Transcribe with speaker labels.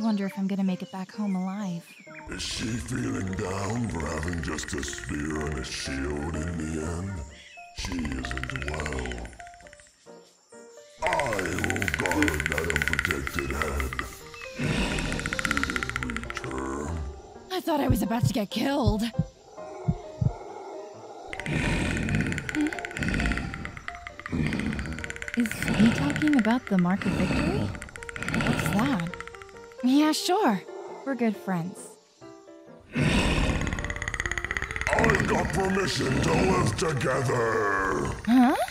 Speaker 1: wonder if I'm gonna make it back home alive.
Speaker 2: Is she feeling down for having just a spear and a shield in the end? She isn't well. I will guard that unprotected head. You didn't reach her.
Speaker 1: I thought I was about to get killed. Is he talking about the Mark of Victory? What's that? Yeah, sure. We're good friends.
Speaker 2: I got permission to live together.
Speaker 1: Huh?